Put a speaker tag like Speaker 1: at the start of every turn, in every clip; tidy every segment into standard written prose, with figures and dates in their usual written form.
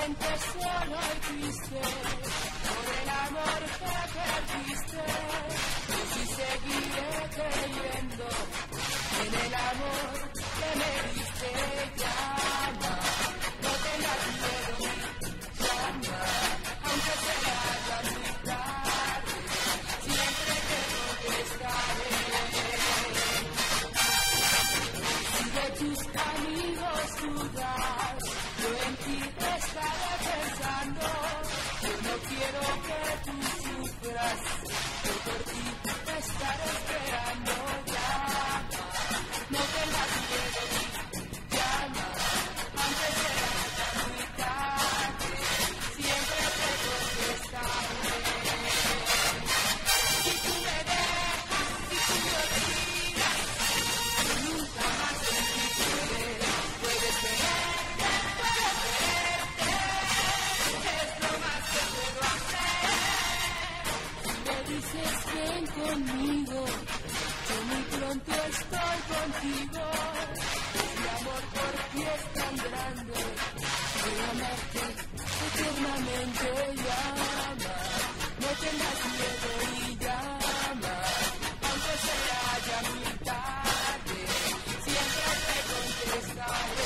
Speaker 1: sientes solo y triste por el amor que perdiste. Yo sí seguiré creyendo en el amor que me diste. Llama, no tengas miedo, llama, aunque sea ya muy tarde, siempre te contestaré. Si de tus amigos dudas, yo en ti estaré pensando. Yo no quiero que tú sufras, yo por ti estaré esperando. Llama, no tengas miedo, llama, aunque sea ya muy tarde, siempre te contestaré. Si tú me dejas, si tú me olvidas, yo nunca más en ti querré. Puedes quererte, es lo más que puedo hacer. Si me dices ven conmigo, yo muy pronto estoy contigo. Mi amor por ti es tan grande, quiero amarte eternamente. Llama, no tengas miedo y llama, aunque sea ya muy tarde, siempre te contestaré.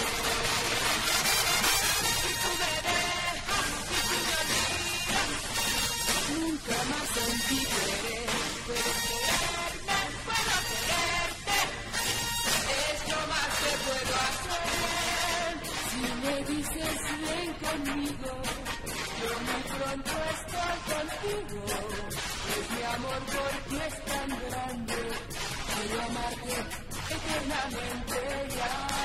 Speaker 1: Si tú me dejas, si tú me olvidas, nunca más en ti querré. Puedes quererme, puedo quererte, es lo más que puedo hacer. Si me dices ven conmigo, yo muy pronto estoy contigo. Pues mi amor por ti es tan grande, quiero amarte eternamente. Ya.